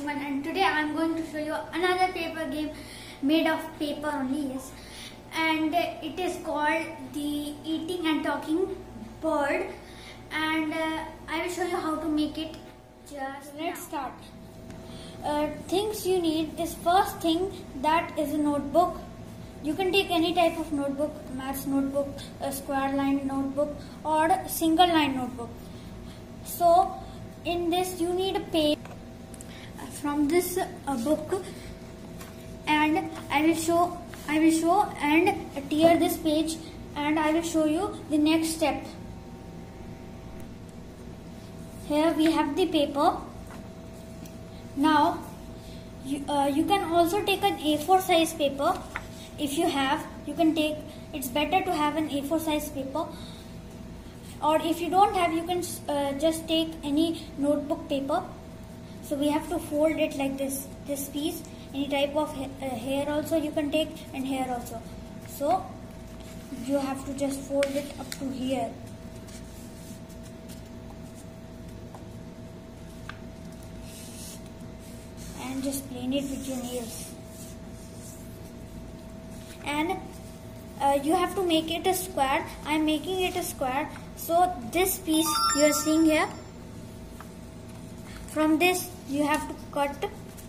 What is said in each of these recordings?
everyone, and today I am going to show you another paper game made of paper only, yes. And it is called the Eating and Talking Bird, and I will show you how to make it. Just let's start. Things you need is first thing that is a notebook. You can take any type of notebook, maths notebook, a square line notebook, or single line notebook. So in this you need a page from this book, and I will show and tear this page, and I will show you the next step. Here we have the paper. Now you can also take an A4 size paper. If you have, you can take. It's better to have an A4 size paper, or if you don't have, you can just take any notebook paper. So we have to fold it like this piece. Any type of hair also you can take, and hair also. So you have to just fold it up to here. And just plane it with your nails. And you have to make it a square. I am making it a square. So this piece you are seeing here, from this you have to cut.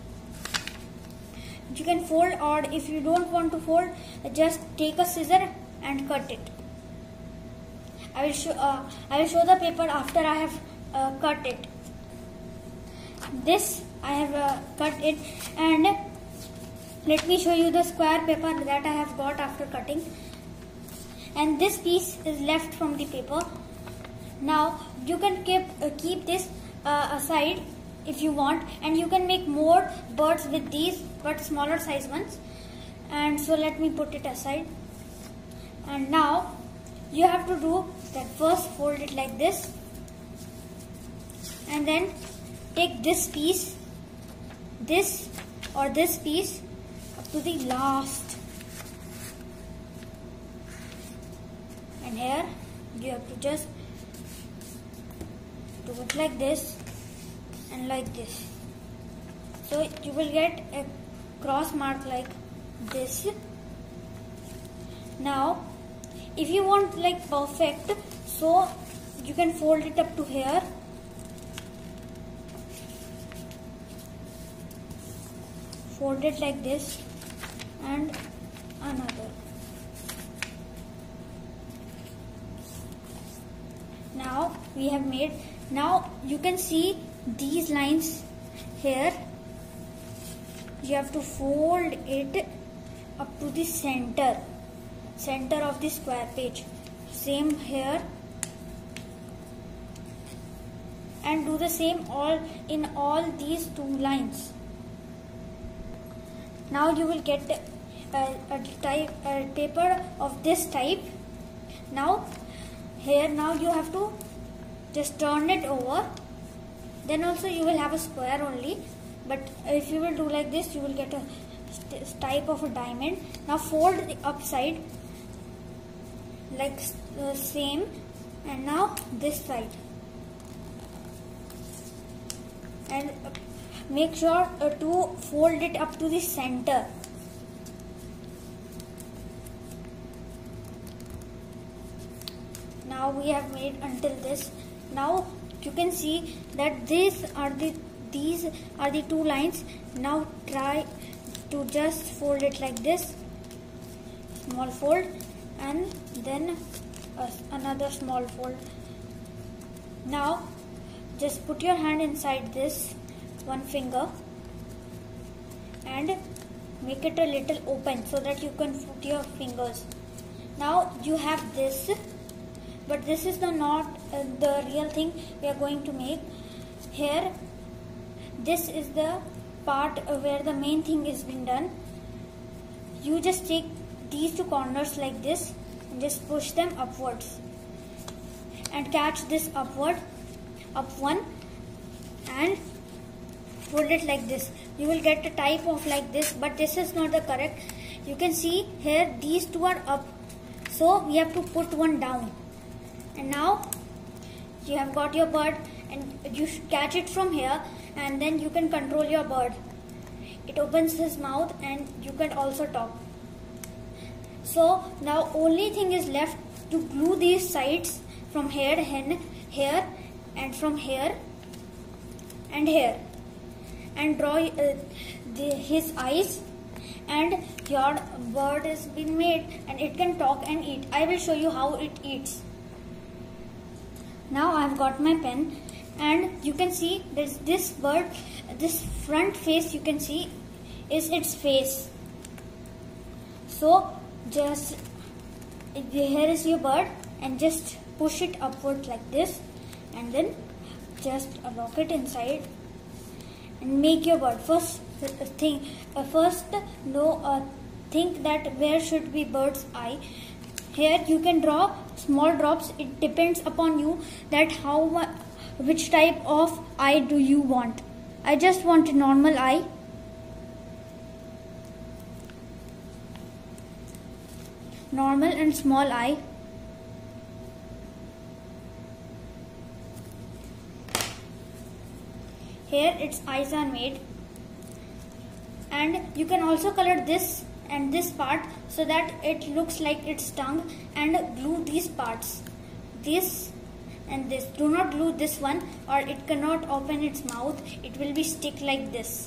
You can fold, or if you don't want to fold, just take a scissor and cut it. I will show the paper after I have cut it. This I have cut it, and let me show you the square paper that I have got after cutting. And this piece is left from the paper. Now you can keep this aside if you want, and you can make more birds with these, but smaller size ones. And so let me put it aside. And now you have to do that. First fold it like this, and then take this piece, this piece up to the last, and here you have to just do it like this and like this. So you will get a cross mark like this. Now if you want like perfect, so you can fold it up to here. Fold it like this, and another. Now we have made. Now you can see these lines here. You have to fold it up to the center of the square page. Same here, and do the same in all these two lines. Now you will get a paper of this type. Now here, now you have to just turn it over. Then also you will have a square only. But if you will do like this, you will get a type of a diamond. Now fold the upside like same, and now this side. And make sure to fold it up to the center. Now we have made until this. Now you can see that these are the two lines. Now try to just fold it like this, small fold, and then another small fold. Now just put your hand inside this, one finger, and make it a little open so that you can put your fingers. Now you have this, but this is not the real thing we are going to make. Here, this is the part where the main thing is being done. You just take these two corners like this and just push them upwards, and catch this up one, and fold it like this. You will get a type of like this, but this is not the correct. You can see here these two are up, so we have to put one down. And now you have got your bird, and you catch it from here and then you can control your bird. It opens his mouth and you can also talk. So now only thing is left to glue these sides from here and here and from here and here, and draw his eyes, and your bird has been made and it can talk and eat. I will show you how it eats. Now I have got my pen, and you can see there's this bird, this front face you can see is its face. So just here is your bird, and just push it upward like this, and then just lock it inside and make your bird. Think that where should be bird's eye. Here you can draw small drops. It depends upon you that which type of eye do you want. I just want a normal eye. Normal and small eye. Here its eyes are made, and you can also color this and this part so that it looks like its tongue, and glue these parts, this and this. Do not glue this one or it cannot open its mouth, it will be stick like this.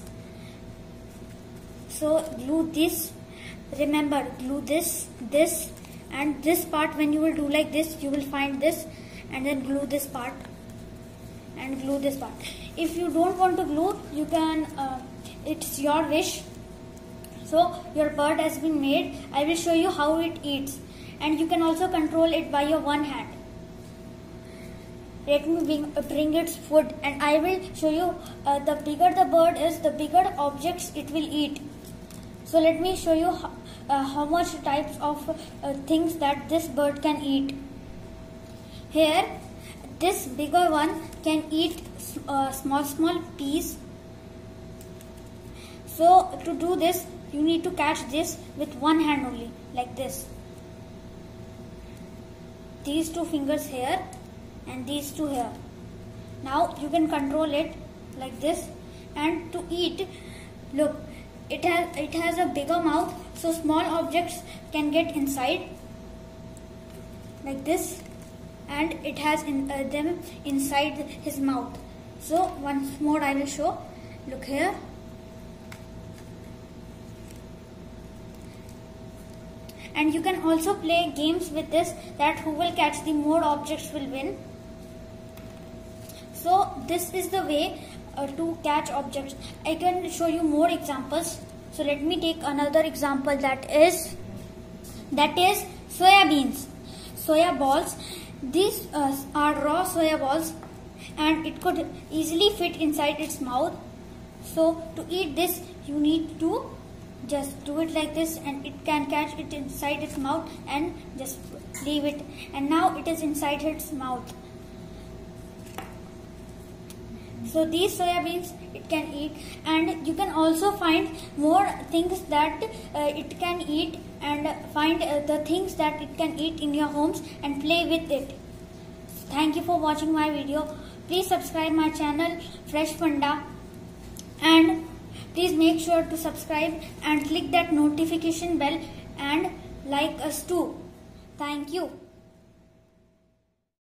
So glue this, remember glue this and this part. When you will do like this, you will find this, and then glue this part and glue this part. If you don't want to glue, you can, it's your wish. So your bird has been made. I will show you how it eats, and you can also control it by your one hand. Let me bring its food, and I will show you the bigger the bird is, the bigger objects it will eat. So let me show you how much types of things that this bird can eat. Here, this bigger one can eat small peas. So to do this, you need to catch this with one hand only, like this. These two fingers here and these two here. Now you can control it like this, and to eat, look, it has a bigger mouth, so small objects can get inside like this, and it has them inside his mouth. So once more I will show. Look here. And you can also play games with this, that who will catch the more objects will win. So this is the way to catch objects. I can show you more examples. So let me take another example, that is soya beans, soya balls. These are raw soya balls, and it could easily fit inside its mouth. So to eat this, you need to just do it like this, and it can catch it inside its mouth and just leave it, and now it is inside its mouth. So these soya beans it can eat, and you can also find more things that it can eat, and find the things that it can eat in your homes and play with it. Thank you for watching my video. Please subscribe my channel Fresh Funda, and please make sure to subscribe and click that notification bell and like us too. Thank you.